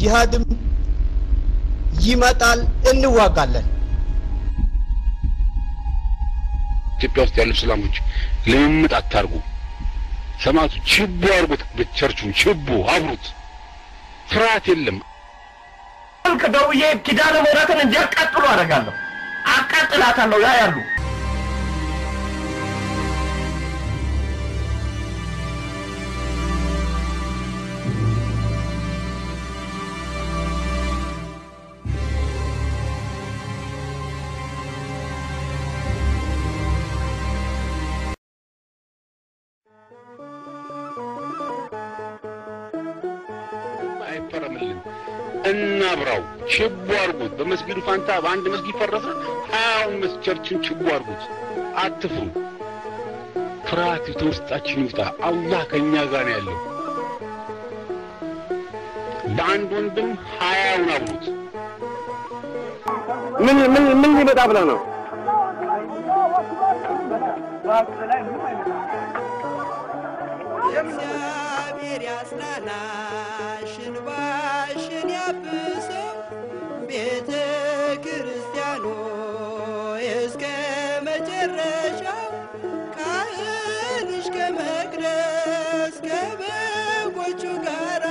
ጂሃድም ይመጣል እንዋጋለን ኢትዮጵያ ውስጥ ያሉ ሰላሞች ለምምጥ አታርጉ ሰማቱ ችቦ አርጉት በቸርቹን ችቦ አብሩት ፍርሃት የለም ከደውዬ ኪዳነ ምህረትን እንዲያቃጥሉ አደርጋለሁ አቃጥላታለሁ ያ ያሉ አይፈረምልን እናብራው ችቦ አርጉት በመስጊዱ ፋንታ በአንድ መስጊድ ፈረሰ አሁን መስቸርችን ችቦ አርጉት አትፍሩ ፍርሃት ተውስጣችን ይውጣ አላህ ከኛ ጋር ነው ያለው በአንድ ወንድም 20ውን አብሩት ምን ሊመጣ ብለ ነው እግዚአብሔር ያጽናናሽ እንባሽን ያብሰው ቤተ ክርስቲያኑ እስከ መጨረሻው ካህንሽ ከመቅደስ ከበጎቹ ጋር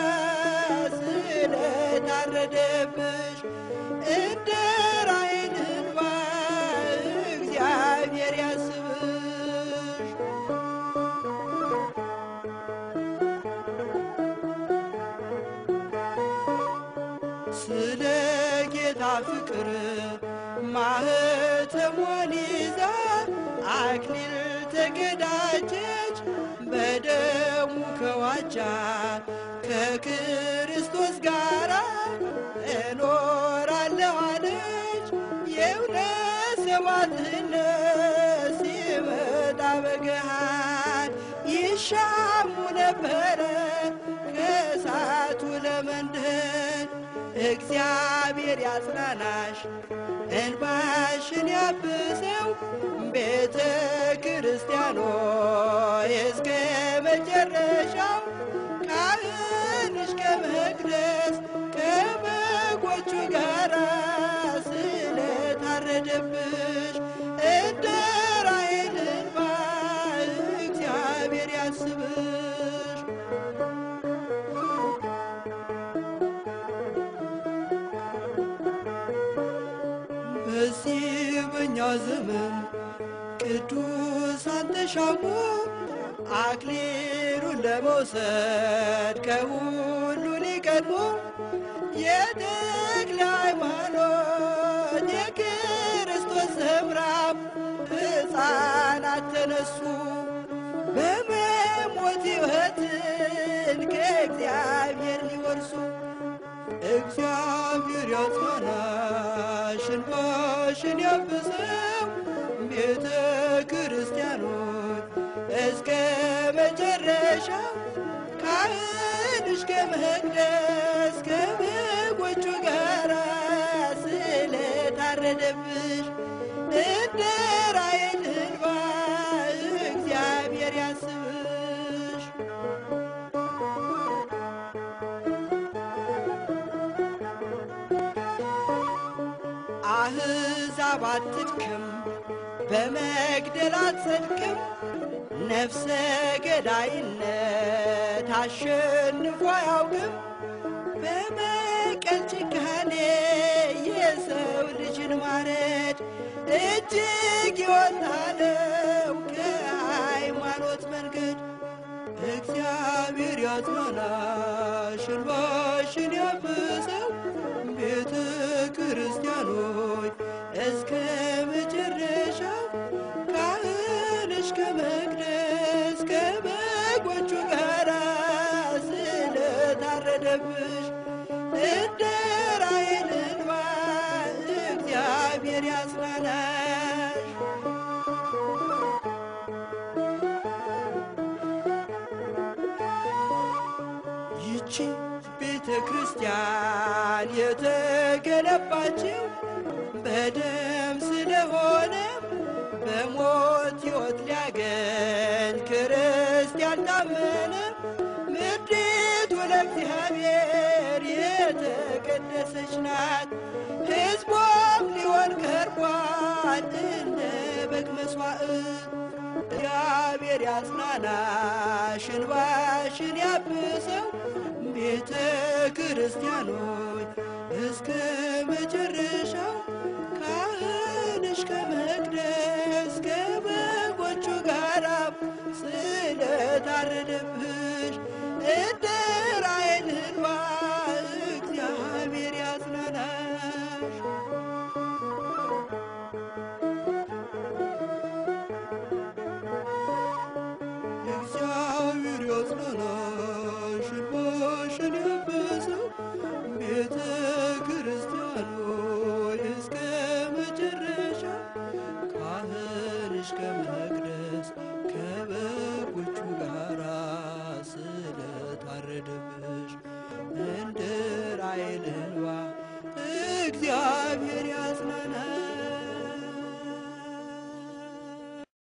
ስለታረደብሽ እንደ ራሔል እንባ እግዚአብሔር ያስብሽ ስለ ጌታ ፍቅር ማህተሟን ይዛ አክሊል ተቀዳጀች በደሙ ከዋጃ ከክርስቶስ ጋር እኖራለሁ አለች የእውነት ሰማዕትነት ሲመጣ በገሃድ ይሻሙ ነበረ ከእሳቱ ለመንደድ እግዚአብሔር ያጽናናሽ እንባሽን ያብሰው ቤተ ክርስቲያኑ እስከ መጨረሻው ካህንሽ ከመቅደስ ከበጎቹ ጋር ስለታረደብሽ እንደ ራሔል እንባ እግዚአብሔር ያስብሽ በዚህ በኛ ዘመን ቅዱሳን ተሻሙ አክሊሉን ለመውሰድ ከሁሉ ሊቀድሙ የተክለ ሃይማኖት የክርስቶስ ሰምራ ሕፃናት ተነሱ በመሞት ሕይወትን ከእግዚአብሔር ሊወርሱ እግዚአብሔር ያጽናናሽ እንባሽን ያብሰው ቤተ ክርስቲያኖች እስከ መጨረሻው ካህንሽ ከመቅደስ ከበጎቹ ጋር ስለታረደብሽ እንደ ራሔል እንባ እግዚአብሔር ያስብሽ አሕዛብ አትድከም በመግደል አትጸድቅም ነፍሰ ገዳይነት አሸንፎ አያውቅም በበቀል ጭካኔ የሰው ልጅን ማረድ እጅግ የወጣ ነው ከሃይማኖት መንገድ እግዚአብሔር ያጽናናሽ እንባሽን ያብሰው ቤተ ክርስቲያኖች እስከ መጨረሻው ካህንሽ ከመቅደስ ከበጎቹ ጋር ስለታረደብሽ እንደ ራሔል እንባ እግዚአብሔር ያጽናናሽ ይቺ ቤተ ክርስቲያን የተገነባችው በደም ስለሆነ በሞት ሕይወት ሊያገኝ ክርስቲያን ታመነ ምድሪቱ ለእግዚአብሔር የታረደች ናት። ሕዝቧም ሊሆን ቀርቧል እንደ በግ መሥዋዕት። እግዚአብሔር ያጽናናሽ እንባሽን ያብሰው ቤተ ክርስቲያኖች እስከ መጨረሻው ካህንሽ ከመቅደስ ከበጎቹ ጋራ ስለታረደብሽ እንደ ራሔል እንባ እግዚአብሔር ያጽናናሽ። እግዚአብሔር ያጽናናሽ እንባሽን ያብሰው ቤተ ክርስቲያኖች እስከ መጨረሻ ካህንሽ ከመቅደስ ከበጎቹ ጋራ ስለታረደብሽ እንደ ራሔል እንባ እግዚአብሔር